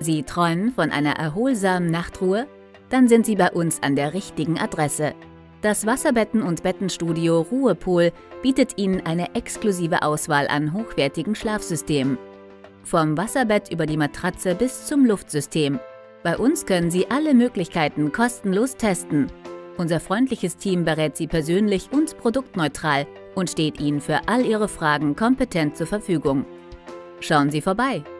Sie träumen von einer erholsamen Nachtruhe? Dann sind Sie bei uns an der richtigen Adresse. Das Wasserbetten- und Bettenstudio Ruhepol bietet Ihnen eine exklusive Auswahl an hochwertigen Schlafsystemen. Vom Wasserbett über die Matratze bis zum Luftsystem. Bei uns können Sie alle Möglichkeiten kostenlos testen. Unser freundliches Team berät Sie persönlich und produktneutral und steht Ihnen für all Ihre Fragen kompetent zur Verfügung. Schauen Sie vorbei!